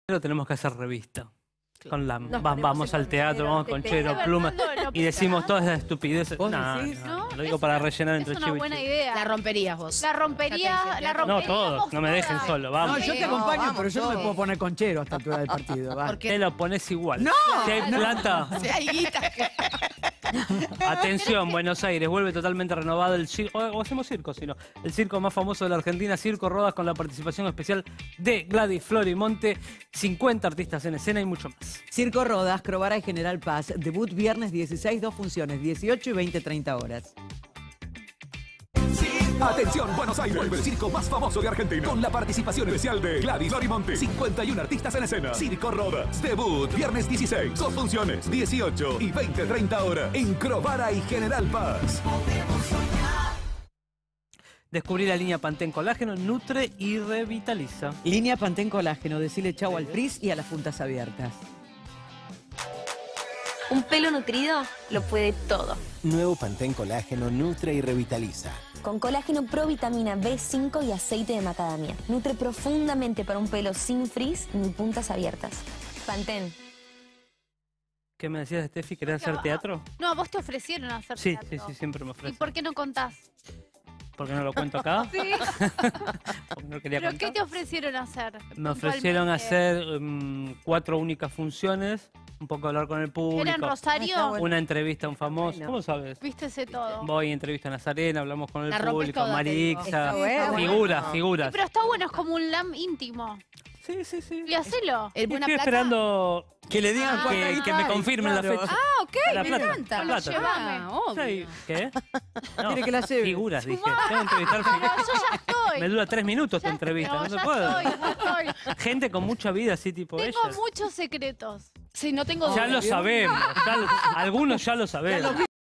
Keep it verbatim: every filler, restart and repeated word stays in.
Pero tenemos que hacer revista. Con la, Nos va, vamos al teatro, vamos con chero, pluma y decimos todas esas estupideces. ¿Vos No, decís? no, ¿No? lo digo Es- para rellenar Es entre una chivo y buena chivo. idea. La romperías vos. La rompería, la No, romperíamos todos, no me dejen todas. solo, No, vamos. yo te No, acompaño, vamos pero yo no me todos. puedo poner conchero a esta altura del partido. va. Porque Te lo pones igual. ¡No! Si hay plata, si hay guita. atención, Buenos Aires, vuelve totalmente renovado el circo, o hacemos circo, sino el circo más famoso de la Argentina, Circo Rodas, con la participación especial de Gladys Florimonte, cincuenta artistas en escena y mucho más. Circo Rodas, Crovara y General Paz. Debut viernes dieciséis, dos funciones, dieciocho y veinte, treinta horas. Atención, Buenos Aires, vuelve el circo más famoso de Argentina, con la participación especial de Gladys Florimonte, cincuenta y uno artistas en escena. Circo Rodas, debut, viernes dieciséis, dos funciones, dieciocho y veinte, treinta horas, en Crovara y General Paz. Descubrí la línea Pantén Colágeno, nutre y revitaliza. Línea Pantén Colágeno. Decile chau al frizz y a las puntas abiertas. Un pelo nutrido lo puede todo. Nuevo Pantén Colágeno nutre y revitaliza. Con colágeno provitamina B cinco y aceite de macadamia. Nutre profundamente para un pelo sin frizz ni puntas abiertas. Pantén. ¿Qué me decías, Steffi? ¿Querés hacer teatro? No, a vos te ofrecieron hacer Sí, teatro. sí, sí, siempre me ¿Y ofrecen. por qué no contás? ¿Por qué no lo cuento acá? Sí. Porque no quería ¿Pero contar. qué te ofrecieron hacer? Me ofrecieron puntualmente? hacer um, cuatro únicas funciones, un poco hablar con el público. ¿Era en Rosario? Ah, está Una entrevista a un famoso. Bueno. ¿Cómo sabes? Vístese todo. Voy, entrevista a Nazarena, hablamos con el La rompes público, toda, te digo. Marixa. Está bueno. Figuras, Sí, figuras. pero está bueno, es como un lam íntimo. Sí, sí, sí. Y hacelo. ¿El buena Estoy plata? esperando Que le digan Ah, cuánta que, guita que me hay, confirmen claro. la fecha. Ah, ok, La me plata, encanta. la plata. Llévame. Ah, obvio. Sí, ¿qué? No, Quiere que la lleve. figuras, dije. Tengo que entrevistar figuras. Yo ya estoy. Me dura tres minutos tu entrevista, No, no se ya puede. estoy, ya estoy. Gente con mucha vida, así tipo Tengo ella. muchos secretos. Sí, no tengo Ya duda. lo sabemos. ya lo- algunos ya lo sabemos.